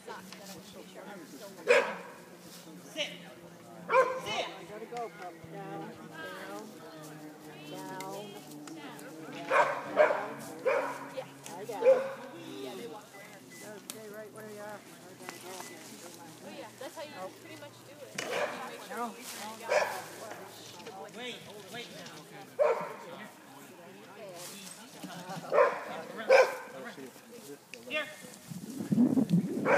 Sit. Sit. Gotta go, pup. Down, down, down, down. Yeah. Lie down. Stay right where you are. Oh yeah, that's how you pretty much do it. No. Wait now. Here.